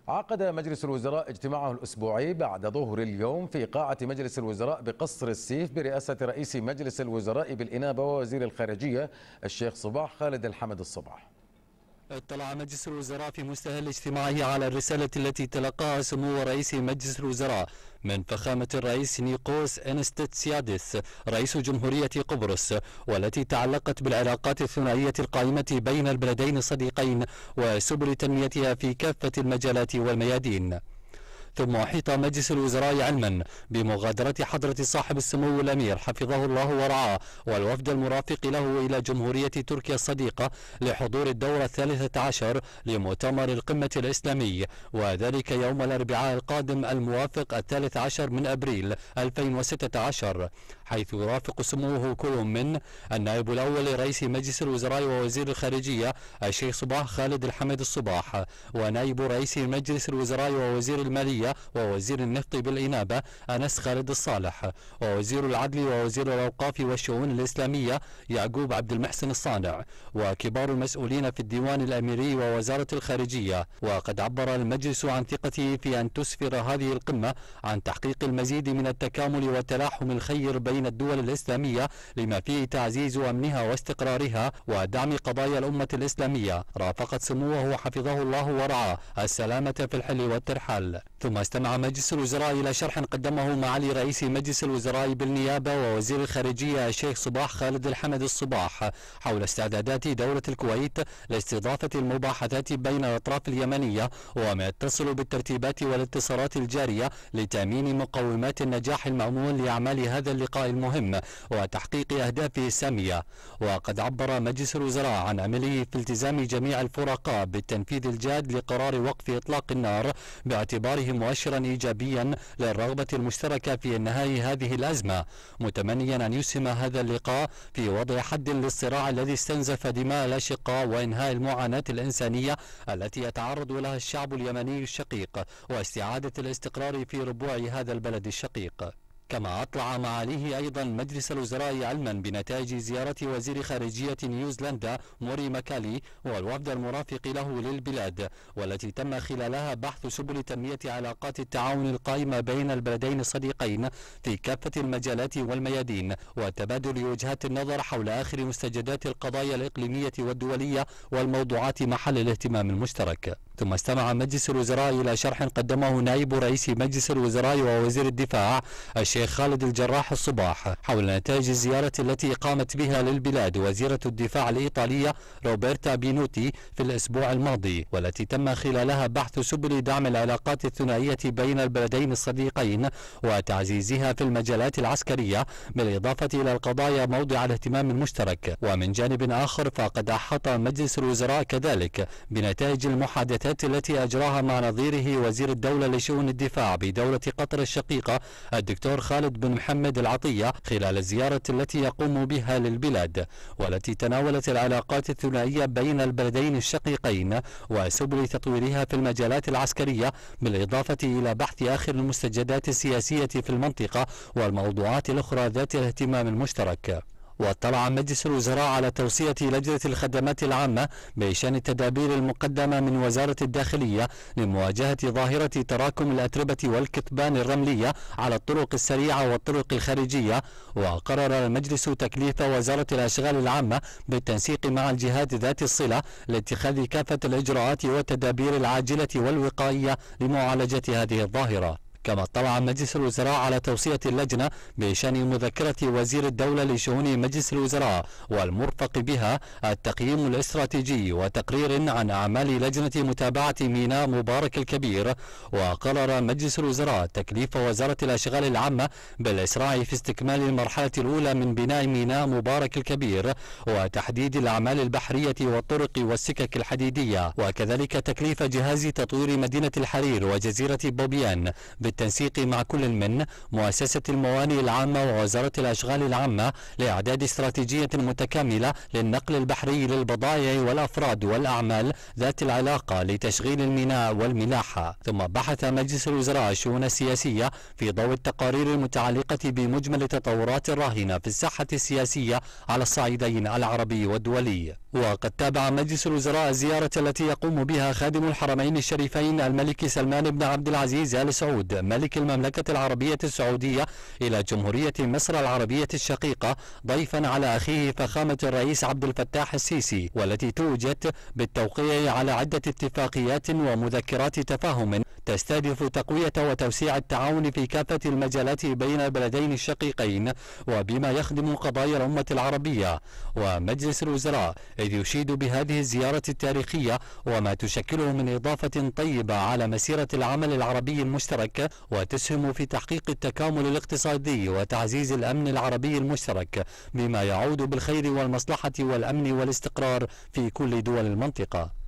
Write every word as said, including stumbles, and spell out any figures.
عقد مجلس الوزراء اجتماعه الأسبوعي بعد ظهر اليوم في قاعة مجلس الوزراء بقصر السيف برئاسة رئيس مجلس الوزراء بالإنابة ووزير الخارجية الشيخ صباح خالد الحمد الصباح. اطلع مجلس الوزراء في مستهل اجتماعه على الرسالة التي تلقاها سمو رئيس مجلس الوزراء من فخامة الرئيس نيقوس أنستسيادس رئيس جمهورية قبرص، والتي تعلقت بالعلاقات الثنائية القائمة بين البلدين الصديقين وسبل تنميتها في كافة المجالات والميادين. ثم أحيط مجلس الوزراء علما بمغادرة حضرة صاحب السمو الأمير حفظه الله ورعاه والوفد المرافق له إلى جمهورية تركيا الصديقة لحضور الدورة الثالثة عشر لمؤتمر القمة الإسلامي، وذلك يوم الأربعاء القادم الموافق الثالث عشر من أبريل ألفين وستة عشر، حيث يرافق سموه كل من النائب الأول لرئيس مجلس الوزراء ووزير الخارجية الشيخ صباح خالد الحمد الصباح، ونائب رئيس مجلس الوزراء ووزير المالية ووزير النفط بالإنابة أنس خالد الصالح، ووزير العدل ووزير الأوقاف والشؤون الإسلامية يعقوب عبد المحسن الصانع، وكبار المسؤولين في الديوان الأميري ووزارة الخارجية. وقد عبر المجلس عن ثقته في أن تسفر هذه القمة عن تحقيق المزيد من التكامل والتلاحم الخير بين الدول الإسلامية لما فيه تعزيز أمنها واستقرارها ودعم قضايا الأمة الإسلامية. رافقت سموه حفظه الله ورعاه السلامة في الحل والترحال. ثم استمع مجلس الوزراء إلى شرح قدمه معالي رئيس مجلس الوزراء بالنيابة ووزير الخارجية الشيخ صباح خالد الحمد الصباح حول استعدادات دولة الكويت لاستضافة المباحثات بين الأطراف اليمنية وما يتصل بالترتيبات والاتصالات الجارية لتأمين مقومات النجاح المأمول لأعمال هذا اللقاء المهم وتحقيق أهدافه السامية. وقد عبر مجلس الوزراء عن أمله في التزام جميع الفرقاء بالتنفيذ الجاد لقرار وقف إطلاق النار باعتباره مؤشرا إيجابيا للرغبة المشتركة في إنهاء هذه الأزمة، متمنيا أن يسهم هذا اللقاء في وضع حد للصراع الذي استنزف دماء الأشقاء وإنهاء المعاناة الإنسانية التي يتعرض لها الشعب اليمني الشقيق واستعادة الاستقرار في ربوع هذا البلد الشقيق. كما أطلع معاليه أيضا مجلس الوزراء علما بنتائج زيارة وزير خارجية نيوزيلندا موري ماكالي والوفد المرافق له للبلاد، والتي تم خلالها بحث سبل تنمية علاقات التعاون القائمة بين البلدين الصديقين في كافة المجالات والميادين، وتبادل وجهات النظر حول آخر مستجدات القضايا الإقليمية والدولية والموضوعات محل الاهتمام المشترك. ثم استمع مجلس الوزراء إلى شرح قدمه نائب رئيس مجلس الوزراء ووزير الدفاع الشيخ خالد الجراح الصباح حول نتائج الزيارة التي قامت بها للبلاد وزيرة الدفاع الإيطالية روبرتا بينوتي في الأسبوع الماضي، والتي تم خلالها بحث سبل دعم العلاقات الثنائية بين البلدين الصديقين وتعزيزها في المجالات العسكرية، بالإضافة إلى القضايا موضع الاهتمام المشترك. ومن جانب آخر فقد أحاط مجلس الوزراء كذلك بنتائج المحادثات التي أجراها مع نظيره وزير الدولة لشؤون الدفاع بدولة قطر الشقيقة الدكتور خالد بن محمد العطية خلال الزيارة التي يقوم بها للبلاد، والتي تناولت العلاقات الثنائية بين البلدين الشقيقين وسبل تطويرها في المجالات العسكرية، بالإضافة إلى بحث آخر المستجدات السياسية في المنطقة والموضوعات الأخرى ذات الاهتمام المشترك. واطلع مجلس الوزراء على توصية لجنة الخدمات العامة بشأن التدابير المقدمة من وزارة الداخلية لمواجهة ظاهرة تراكم الأتربة والكثبان الرملية على الطرق السريعة والطرق الخارجية. وقرر المجلس تكليف وزارة الأشغال العامة بالتنسيق مع الجهات ذات الصلة لاتخاذ كافة الإجراءات والتدابير العاجلة والوقائية لمعالجة هذه الظاهرة. كما اطلع مجلس الوزراء على توصية اللجنة بشأن مذكرة وزير الدولة لشؤون مجلس الوزراء والمرفق بها التقييم الاستراتيجي وتقرير عن أعمال لجنة متابعة ميناء مبارك الكبير. وقرر مجلس الوزراء تكليف وزارة الأشغال العامة بالإسراع في استكمال المرحلة الأولى من بناء ميناء مبارك الكبير وتحديد الأعمال البحرية والطرق والسكك الحديدية، وكذلك تكليف جهاز تطوير مدينة الحرير وجزيرة بوبيان بالتنسيق مع كل من مؤسسة الموانئ العامة ووزارة الأشغال العامة لإعداد استراتيجية متكاملة للنقل البحري للبضائع والأفراد والأعمال ذات العلاقة لتشغيل الميناء والملاحة. ثم بحث مجلس الوزراء الشؤون السياسية في ضوء التقارير المتعلقة بمجمل التطورات الراهنة في الساحة السياسية على الصعيدين العربي والدولي. وقد تابع مجلس الوزراء الزيارة التي يقوم بها خادم الحرمين الشريفين الملك سلمان بن عبد العزيز آل سعود ملك المملكة العربية السعودية إلى جمهورية مصر العربية الشقيقة ضيفا على أخيه فخامة الرئيس عبد الفتاح السيسي، والتي توجت بالتوقيع على عدة اتفاقيات ومذكرات تفاهم تستهدف تقوية وتوسيع التعاون في كافة المجالات بين البلدين الشقيقين وبما يخدم قضايا الأمة العربية. ومجلس الوزراء إذ يشيد بهذه الزيارة التاريخية وما تشكله من إضافة طيبة على مسيرة العمل العربي المشترك وتسهم في تحقيق التكامل الاقتصادي وتعزيز الأمن العربي المشترك بما يعود بالخير والمصلحة والأمن والاستقرار في كل دول المنطقة.